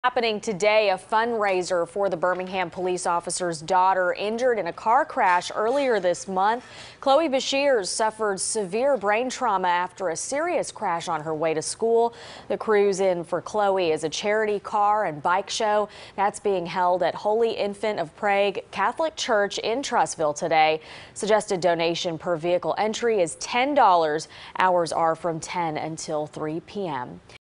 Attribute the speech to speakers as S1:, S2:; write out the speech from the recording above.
S1: Happening today, a fundraiser for the Birmingham police officer's daughter injured in a car crash earlier this month. Chloe Beshears suffered severe brain trauma after a serious crash on her way to school. The Cruise In for Chloe is a charity car and bike show that's being held at Holy Infant of Prague Catholic Church in Trussville today. Suggested donation per vehicle entry is $10. Hours are from 10 until 3 p.m.